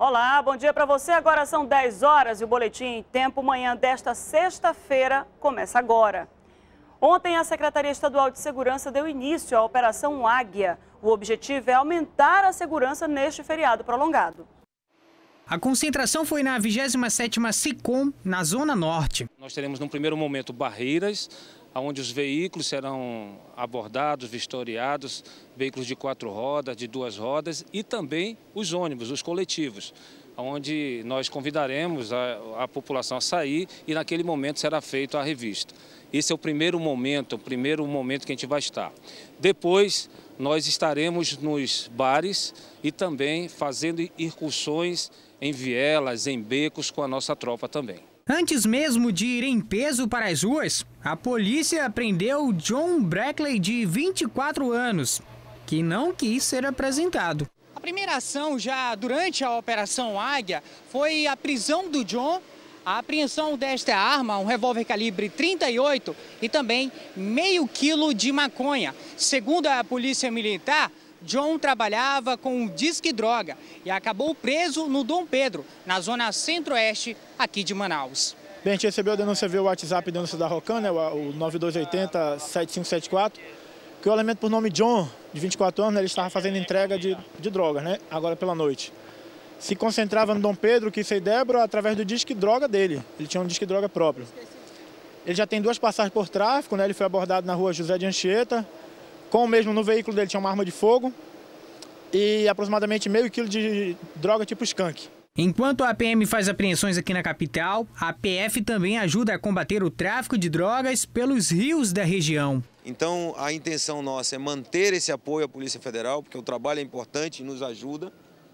Olá, bom dia para você. Agora são 10 horas e o Boletim Tempo Manhã desta sexta-feira começa agora. Ontem, a Secretaria Estadual de Segurança deu início à Operação Águia. O objetivo é aumentar a segurança neste feriado prolongado. A concentração foi na 27ª SICOM, na Zona Norte. Nós teremos, num primeiro momento, barreiras, onde os veículos serão abordados, vistoriados, veículos de 4 rodas, de 2 rodas e também os ônibus, os coletivos, onde nós convidaremos a população a sair e naquele momento será feita a revista. Esse é o primeiro momento que a gente vai estar. Depois nós estaremos nos bares e também fazendo incursões em vielas, em becos com a nossa tropa também. Antes mesmo de ir em peso para as ruas, a polícia prendeu John Breckley, de 24 anos, que não quis ser apresentado. A primeira ação, já durante a Operação Águia, foi a prisão do John, a apreensão desta arma, um revólver calibre 38 e também meio quilo de maconha. Segundo a Polícia Militar, John trabalhava com um disque droga e acabou preso no Dom Pedro, na zona centro-oeste aqui de Manaus. Bem, a gente recebeu a denúncia via WhatsApp, denúncia da Rocan, né, o 9280-7574, que o elemento por nome John, de 24 anos, ele estava fazendo entrega de drogas, né, agora pela noite. Se concentrava no Dom Pedro, Kissa e Débora, através do disque droga dele. Ele tinha um disque droga próprio. Ele já tem 2 passagens por tráfico, né, ele foi abordado na rua José de Anchieta. Com o mesmo no veículo dele tinha uma arma de fogo e aproximadamente meio quilo de droga tipo skunk. Enquanto a PM faz apreensões aqui na capital, a PF também ajuda a combater o tráfico de drogas pelos rios da região. Então a intenção nossa é manter esse apoio à Polícia Federal, porque o trabalho é importante e nos ajuda.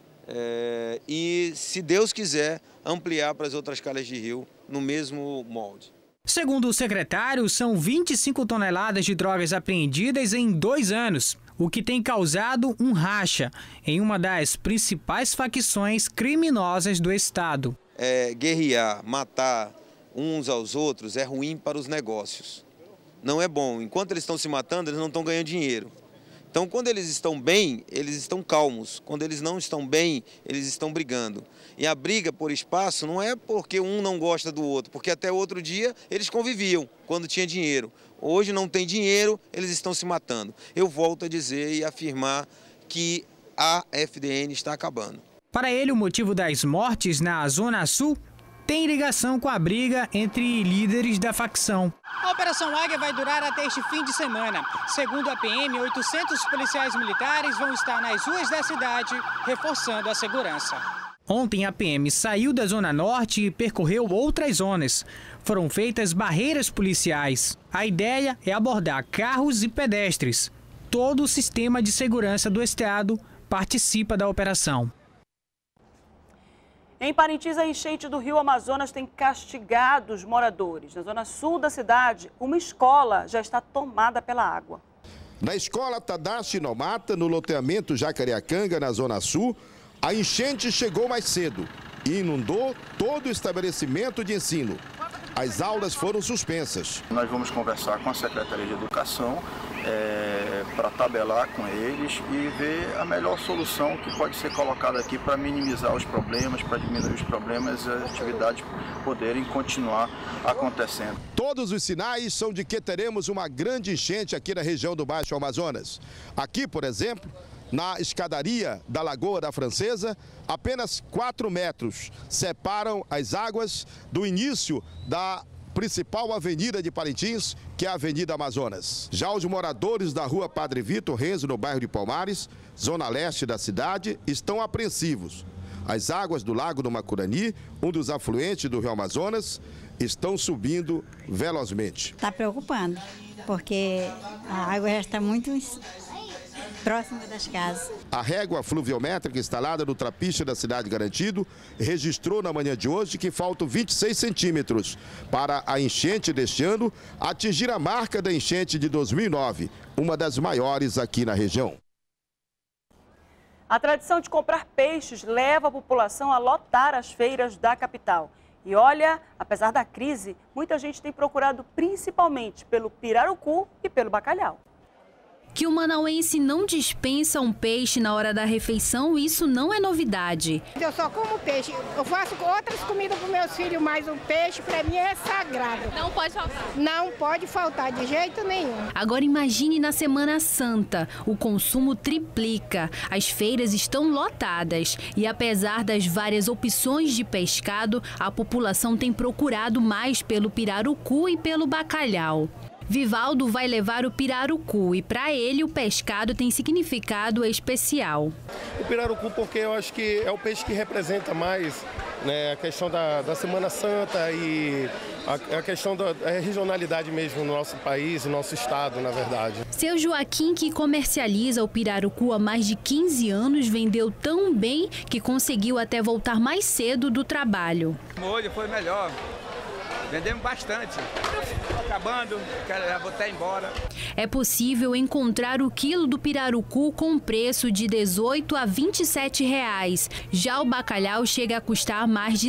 E, se Deus quiser, ampliar para as outras calhas de rio no mesmo molde. Segundo o secretário, são 25 toneladas de drogas apreendidas em 2 anos, o que tem causado um racha em uma das principais facções criminosas do estado. Guerrear, matar uns aos outros é ruim para os negócios. Não é bom. Enquanto eles estão se matando, eles não estão ganhando dinheiro. Então, quando eles estão bem, eles estão calmos. Quando eles não estão bem, eles estão brigando. E a briga por espaço não é porque um não gosta do outro, porque até outro dia eles conviviam quando tinha dinheiro. Hoje não tem dinheiro, eles estão se matando. Eu volto a dizer e afirmar que a FDN está acabando. Para ele, o motivo das mortes na Zona Sul tem ligação com a briga entre líderes da facção. A Operação Águia vai durar até este fim de semana. Segundo a PM, 800 policiais militares vão estar nas ruas da cidade, reforçando a segurança. Ontem, a PM saiu da Zona Norte e percorreu outras zonas. Foram feitas barreiras policiais. A ideia é abordar carros e pedestres. Todo o sistema de segurança do estado participa da operação. Em Parintins, a enchente do rio Amazonas tem castigado os moradores. Na zona sul da cidade, uma escola já está tomada pela água. Na escola Tadashi Nomata, no loteamento Jacareacanga, na zona sul, a enchente chegou mais cedo e inundou todo o estabelecimento de ensino. As aulas foram suspensas. Nós vamos conversar com a Secretaria de Educação para tabelar com eles e ver a melhor solução que pode ser colocada aqui para minimizar os problemas, para diminuir os problemas e as atividades poderem continuar acontecendo. Todos os sinais são de que teremos uma grande enchente aqui na região do Baixo Amazonas. Aqui, por exemplo, na escadaria da Lagoa da Francesa, apenas 4 metros separam as águas do início da principal avenida de Parintins, que é a Avenida Amazonas. Já os moradores da rua Padre Vitor Renzo, no bairro de Palmares, zona leste da cidade, estão apreensivos. As águas do Lago do Macurani, um dos afluentes do rio Amazonas, estão subindo velozmente. Está preocupando, porque a água já está muito próxima das casas. A régua fluviométrica instalada no trapiche da Cidade Garantido registrou na manhã de hoje que faltam 26 centímetros para a enchente deste ano atingir a marca da enchente de 2009, uma das maiores aqui na região. A tradição de comprar peixes leva a população a lotar as feiras da capital. E olha, apesar da crise, muita gente tem procurado principalmente pelo pirarucu e pelo bacalhau. Que o manauense não dispensa um peixe na hora da refeição, isso não é novidade. Eu só como peixe. Eu faço outras comidas para meus filhos, mas o peixe para mim é sagrado. Não pode faltar? Não pode faltar de jeito nenhum. Agora imagine na Semana Santa, o consumo triplica, as feiras estão lotadas e apesar das várias opções de pescado, a população tem procurado mais pelo pirarucu e pelo bacalhau. Vivaldo vai levar o pirarucu e para ele o pescado tem significado especial. O pirarucu porque eu acho que é o peixe que representa mais, né, a questão da Semana Santa e a questão da regionalidade mesmo no nosso país, no nosso estado, na verdade. Seu Joaquim, que comercializa o pirarucu há mais de 15 anos, vendeu tão bem que conseguiu até voltar mais cedo do trabalho. O molho foi melhor. Vendemos bastante. Estou acabando, já vou até embora. É possível encontrar o quilo do pirarucu com preço de R$18 a R$27. Já o bacalhau chega a custar mais de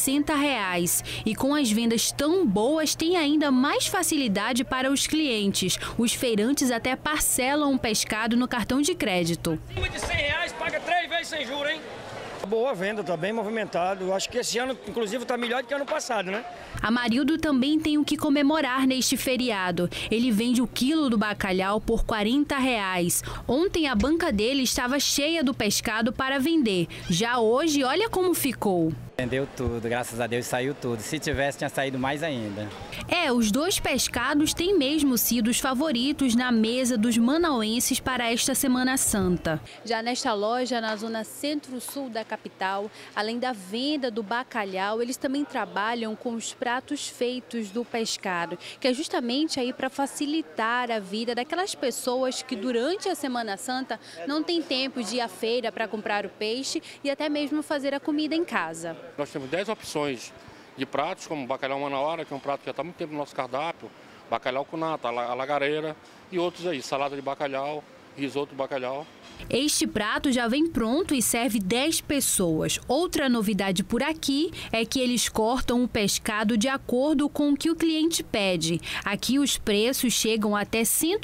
R$60. E com as vendas tão boas, tem ainda mais facilidade para os clientes. Os feirantes até parcelam o pescado no cartão de crédito. Uma de R$100 paga 3 vezes sem juros, hein? Boa venda, está bem movimentado. Eu acho que esse ano, inclusive, está melhor do que ano passado, né? Amarildo também tem o que comemorar neste feriado. Ele vende o quilo do bacalhau por R$40. Ontem a banca dele estava cheia do pescado para vender. Já hoje, olha como ficou. Vendeu tudo, graças a Deus saiu tudo. Se tivesse, tinha saído mais ainda. Os dois pescados têm mesmo sido os favoritos na mesa dos manauenses para esta Semana Santa. Já nesta loja, na zona centro-sul da capital, além da venda do bacalhau, eles também trabalham com os pratos feitos do pescado, que é justamente aí para facilitar a vida daquelas pessoas que durante a Semana Santa não tem tempo de ir à feira para comprar o peixe e até mesmo fazer a comida em casa. Nós temos 10 opções de pratos, como bacalhau manauara, que é um prato que já está há muito tempo no nosso cardápio, bacalhau com nata, a lagareira e outros aí, salada de bacalhau, risoto de bacalhau. Este prato já vem pronto e serve 10 pessoas. Outra novidade por aqui é que eles cortam o pescado de acordo com o que o cliente pede. Aqui os preços chegam até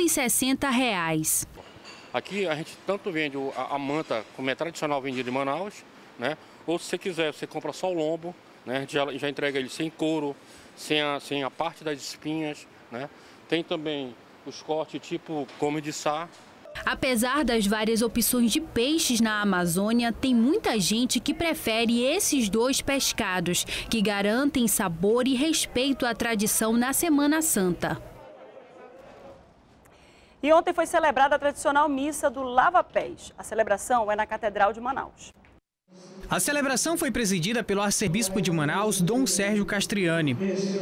R$160. Aqui a gente tanto vende a manta, como é tradicional vendida em Manaus, né? Ou se você quiser, você compra só o lombo, né? A gente já entrega ele sem couro, sem a parte das espinhas, né? Tem também os cortes tipo come de sá. Apesar das várias opções de peixes na Amazônia, tem muita gente que prefere esses dois pescados, que garantem sabor e respeito à tradição na Semana Santa. E ontem foi celebrada a tradicional missa do Lava Pés. A celebração é na Catedral de Manaus. A celebração foi presidida pelo arcebispo de Manaus, Dom Sérgio Castriani.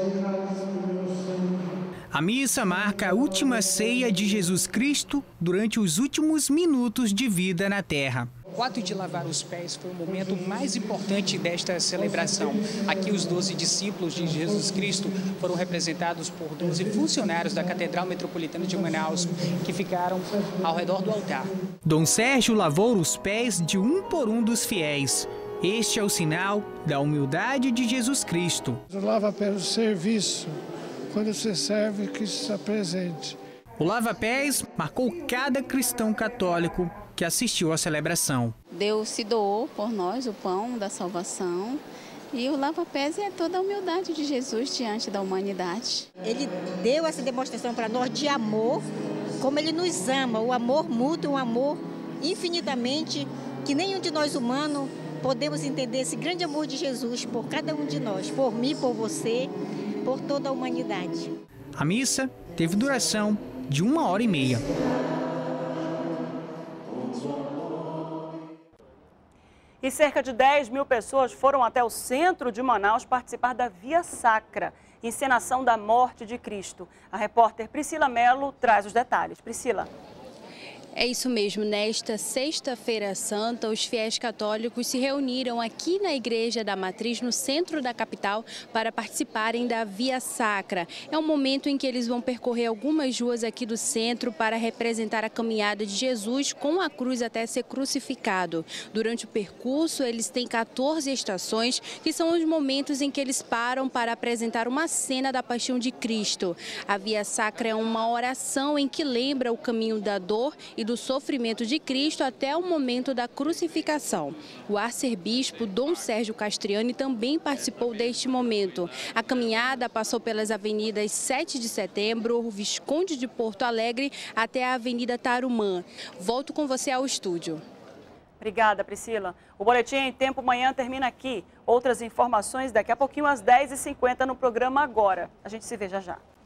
A missa marca a última ceia de Jesus Cristo durante os últimos minutos de vida na Terra. O ato de lavar os pés foi o momento mais importante desta celebração. Aqui os 12 discípulos de Jesus Cristo foram representados por 12 funcionários da Catedral Metropolitana de Manaus, que ficaram ao redor do altar. Dom Sérgio lavou os pés de um por um dos fiéis. Este é o sinal da humildade de Jesus Cristo. Lava pelo serviço. Quando você serve, que se apresente. O lava-pés marcou cada cristão católico que assistiu à celebração. Deus se doou por nós o pão da salvação e o lava-pés é toda a humildade de Jesus diante da humanidade. Ele deu essa demonstração para nós de amor, como ele nos ama, o amor mútuo, um amor infinitamente que nenhum de nós humanos podemos entender esse grande amor de Jesus por cada um de nós, por mim, por você, por toda a humanidade. A missa teve duração de 1h30. E cerca de 10 mil pessoas foram até o centro de Manaus participar da Via Sacra, encenação da morte de Cristo. A repórter Priscila Mello traz os detalhes. Priscila. É isso mesmo, nesta sexta-feira santa, os fiéis católicos se reuniram aqui na Igreja da Matriz, no centro da capital, para participarem da Via Sacra. É um momento em que eles vão percorrer algumas ruas aqui do centro para representar a caminhada de Jesus com a cruz até ser crucificado. Durante o percurso, eles têm 14 estações, que são os momentos em que eles param para apresentar uma cena da paixão de Cristo. A Via Sacra é uma oração em que lembra o caminho da dor e do sofrimento de Cristo até o momento da crucificação. O arcebispo Dom Sérgio Castriani também participou deste momento. A caminhada passou pelas avenidas 7 de Setembro, Visconde de Porto Alegre até a Avenida Tarumã. Volto com você ao estúdio. Obrigada, Priscila. O Boletim em Tempo Manhã termina aqui. Outras informações daqui a pouquinho às 10h50 no programa Agora. A gente se vê já já.